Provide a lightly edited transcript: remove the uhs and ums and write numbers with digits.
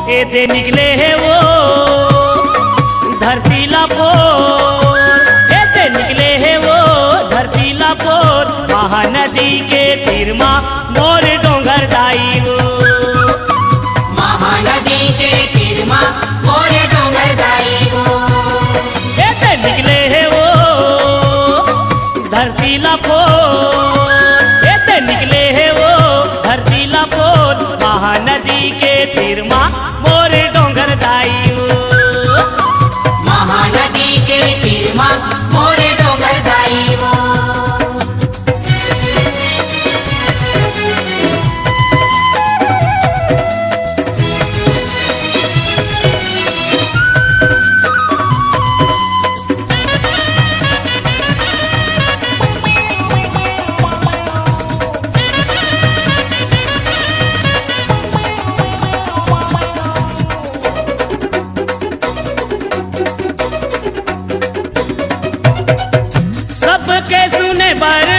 एते निकले है वो धरती लापोर, एते निकले है वो धरती लापोर। महानदी के तीर माँ मोर डोंगर दाई वो, महानदी के तीर माँ मोर डोंगर दाई वो। एते निकले है वो धरती लापोर, एते निकले है वो धरती लापोर। महानदी के तीर माँ मोर डोंगर दाई वो, महानदी के तीर माँ मोर डोंगर दाई वो। सबके सुने बर